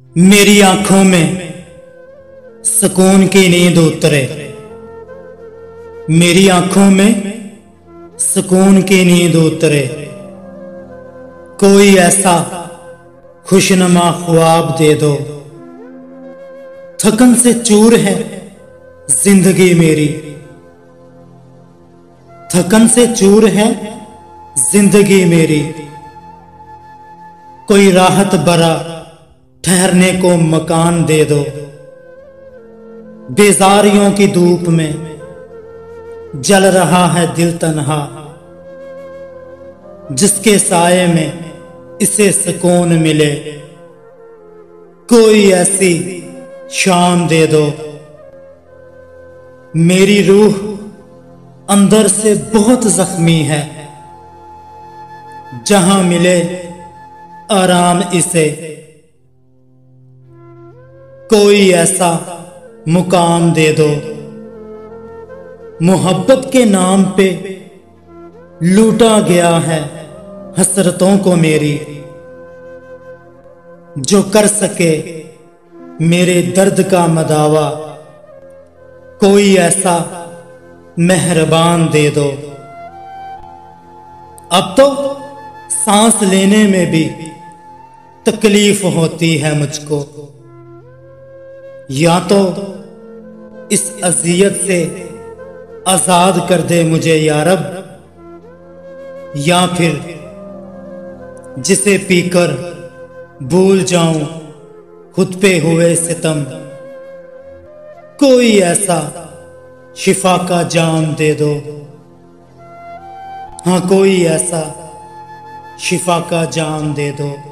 मेरी आंखों में सुकून की नींद उतरे। मेरी आंखों में सुकून की नींद उतरे। कोई ऐसा खुशनुमा ख्वाब दे दो। थकन से चूर है जिंदगी मेरी। थकन से चूर है जिंदगी मेरी। कोई राहत भरा ठहरने को मकान दे दो। बेजारियों की धूप में जल रहा है दिल तन्हा। जिसके साये में इसे सुकून मिले। कोई ऐसी शाम दे दो। मेरी रूह अंदर से बहुत जख्मी है। जहां मिले आराम इसे। कोई ऐसा मुकाम दे दो। मोहब्बत के नाम पे लूटा गया है हसरतों को मेरी। जो कर सके मेरे दर्द का मदावा। कोई ऐसा मेहरबान दे दो। अब तो सांस लेने में भी तकलीफ होती है मुझको। या तो इस अजियत से आजाद कर दे मुझे या रब। या फिर जिसे पीकर भूल जाऊं खुद पे हुए सितम। कोई ऐसा शिफा का जाम दे दो। हाँ, कोई ऐसा शिफा का जाम दे दो।